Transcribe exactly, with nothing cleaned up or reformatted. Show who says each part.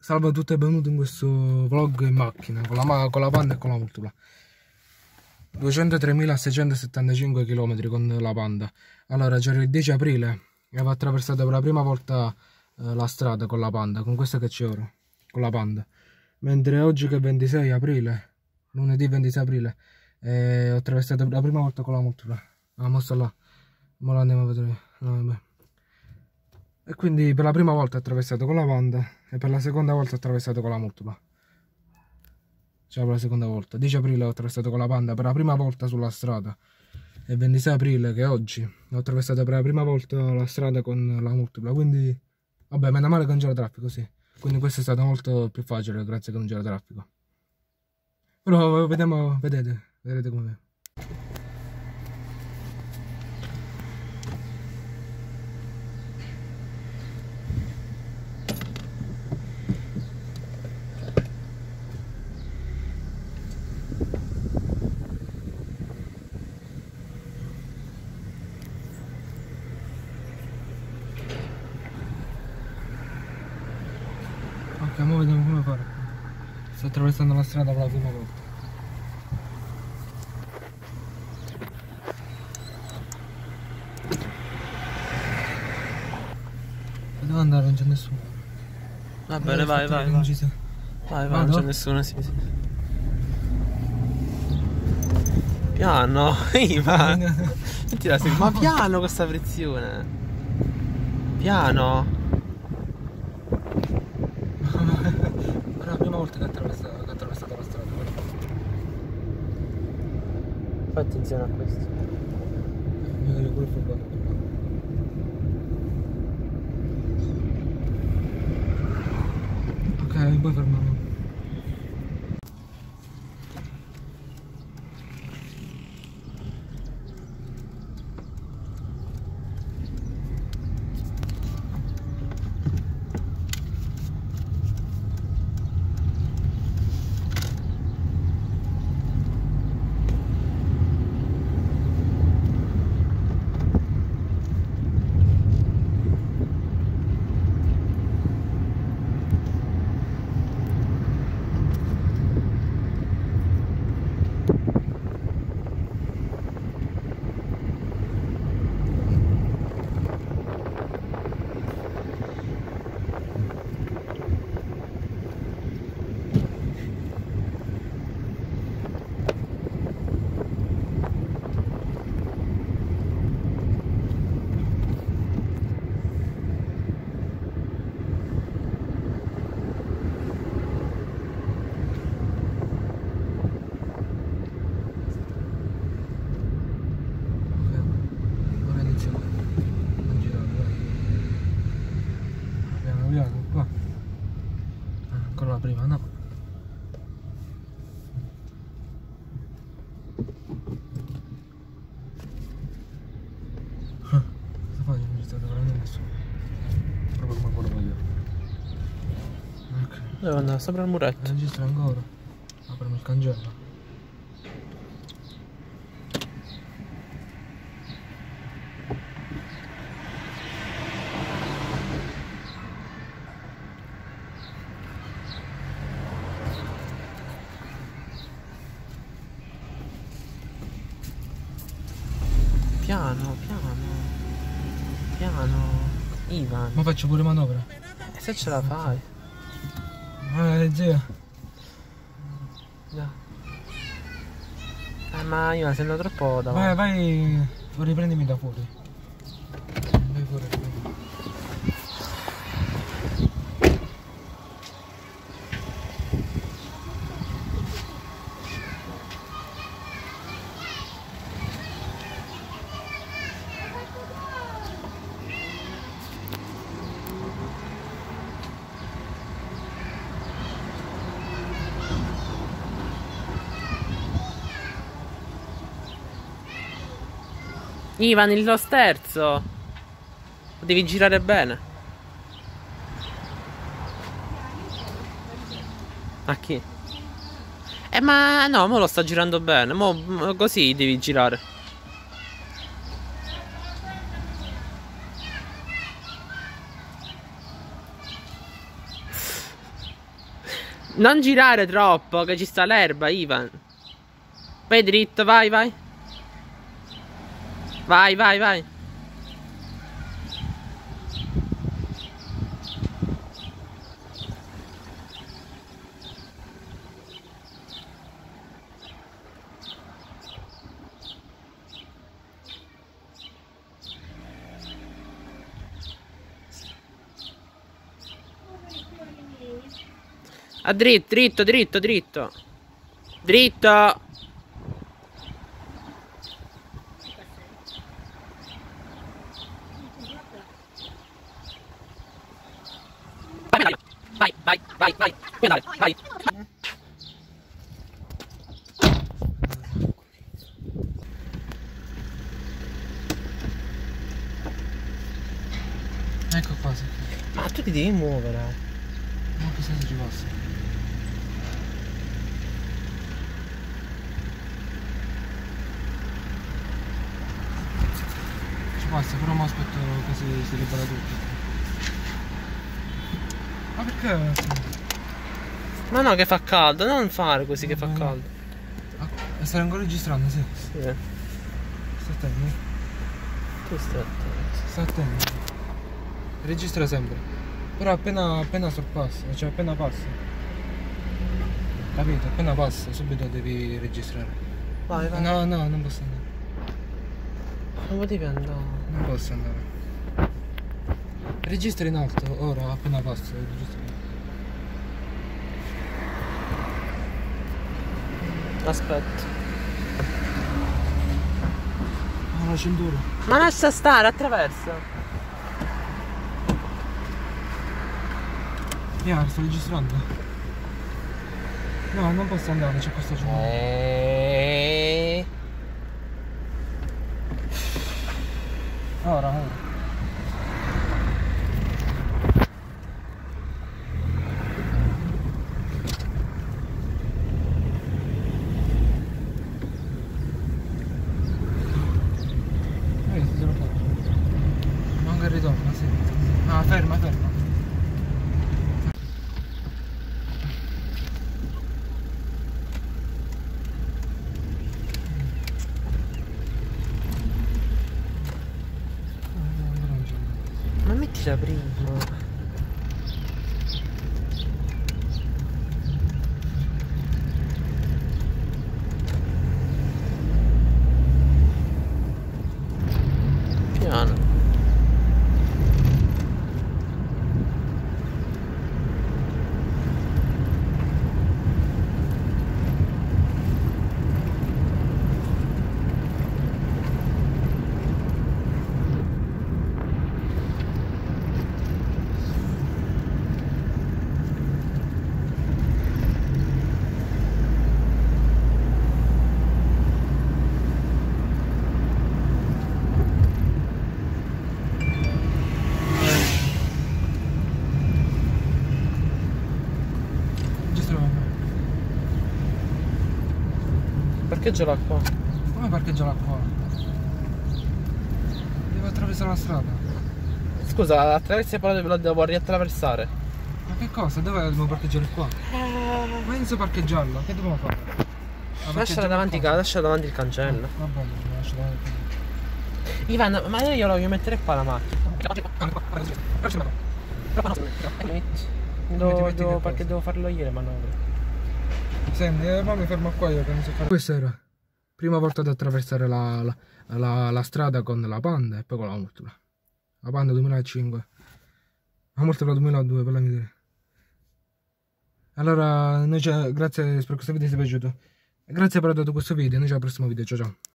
Speaker 1: Salve a tutti e benvenuti in questo vlog in macchina con la, con la Panda e con la Multipla. duecentotremilaseicentosettantacinque km con la Panda. Allora, c'era il dieci aprile e avevo attraversato per la prima volta eh, la strada con la Panda, con questa che c'è ora, con la Panda. Mentre oggi che è ventisei aprile, lunedì ventisei aprile, eh, ho attraversato per la prima volta con la Multipla. La mostra là, ora la andiamo a vedere. No, vabbè. E quindi per la prima volta ho attraversato con la Panda e per la seconda volta ho attraversato con la Multipla. Cioè per la seconda volta. dieci aprile ho attraversato con la Panda per la prima volta sulla strada. E ventisei aprile, che è oggi, ho attraversato per la prima volta la strada con la Multipla. Quindi, vabbè, meno male che non c'era traffico, sì. Quindi questo è stato molto più facile grazie che non c'era traffico. Però vediamo, vedete, vedete com'è. Ok, ora vediamo come fare. Sto attraversando la strada per la prima volta. Devo andare, non c'è nessuno.
Speaker 2: Va bene, vai, vai, vai. Vai, vai, non c'è nessuno, sì, sì. Piano, Ivan. Non ti la segui. Ma piano questa frizione. Piano.
Speaker 1: È la prima volta che ho attraversato, che ho attraversato la strada.
Speaker 2: Fai attenzione a questo.
Speaker 1: Mi vedo pure il furgone. Ok, poi fermiamo. Qua ancora la prima, no? Ah, cosa fai? Non ci sta veramente nessuno. Proprio come quello voglio. Ok.
Speaker 2: Devo andare sopra il muretto.
Speaker 1: Registra ancora. Apriamo il cancello.
Speaker 2: Piano, piano. Piano. Ivan.
Speaker 1: Ma faccio pure manovra.
Speaker 2: E se ce la fai?
Speaker 1: Eh, zia.
Speaker 2: No. Eh, ma Ivan sei andato troppo davanti.
Speaker 1: Vai, vai. Riprendimi da fuori. Vai fuori, riprendimi.
Speaker 2: Ivan, il lo sterzo. Devi girare bene. A chi? Eh ma no, mo lo sta girando bene. Mo così devi girare. Non girare troppo, che ci sta l'erba, Ivan. Vai dritto, vai, vai. Vai, vai, vai. A dritto, dritto, dritto, dritto. Dritto. Vai, vai, vai, vai, pedale, vai.
Speaker 1: Ecco qua, sì.
Speaker 2: Ma tu ti devi muovere.
Speaker 1: Ma che senso ci passa? Ci passa, però mi aspetto che si, si libera tutto. Ma perché?
Speaker 2: Ma no, che fa caldo, non fare così che fa caldo.
Speaker 1: Ah, stai ancora registrando, sì?
Speaker 2: Sì.
Speaker 1: Stai attento.
Speaker 2: Tu stai attento.
Speaker 1: Stai attento. Registra sempre. Però appena, appena sorpassa, cioè appena passa. Capito? Appena passa, subito devi registrare.
Speaker 2: Vai, vai.
Speaker 1: No, no, non posso andare.
Speaker 2: Non potevi andare.
Speaker 1: Non posso andare. Registra in alto, ora, appena passa. Registra.
Speaker 2: Aspetta.
Speaker 1: Ah, la cintura.
Speaker 2: Ma lascia stare, attraversa.
Speaker 1: Chiaro, sto registrando. No, non posso andare, c'è questa cintura.
Speaker 2: Eeeh.
Speaker 1: Ora, ora. Vedi, te lo faccio. Manca il ritorno, sì. Ah, ferma, ferma.
Speaker 2: Ma mettila prima. Piano. Parcheggio là qua.
Speaker 1: Come parcheggio là qua? Devo attraversare la strada.
Speaker 2: Scusa, attraversi e poi lo devo riattraversare.
Speaker 1: Ma che cosa? Dove devo parcheggiare qua? Ma inizio a parcheggiarlo, che dobbiamo fare? Ah,
Speaker 2: Lasciala davanti,
Speaker 1: qua.
Speaker 2: lascia davanti il cancello.
Speaker 1: Va bene, lo lascio davanti.
Speaker 2: Ivan, ma io la voglio mettere qua la macchina. Devo, devo, perché devo farlo io le manovre.
Speaker 1: Senti, eh, mi fermo qua io che non so fare. Questa era prima volta ad attraversare la, la, la, la strada con la Panda e poi con la multipla. La Panda duemilacinque. La multipla duemiladue, per la mia idea. Allora, noi grazie, spero che questo video vi sia piaciuto. Grazie per aver dato questo video, noi ci vediamo al prossimo video, ciao ciao.